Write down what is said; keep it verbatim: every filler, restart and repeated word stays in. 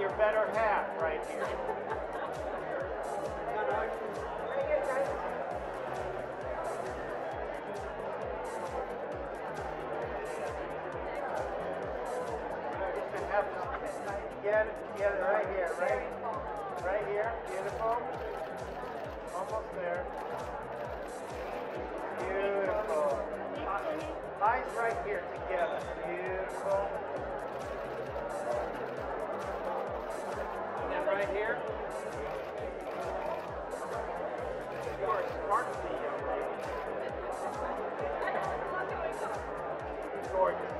your better half right here. Get it, get it right here, right, right here, beautiful. Almost there. Beautiful. Eyes right here together, beautiful. And then right here. You are smart to be young lady. Gorgeous.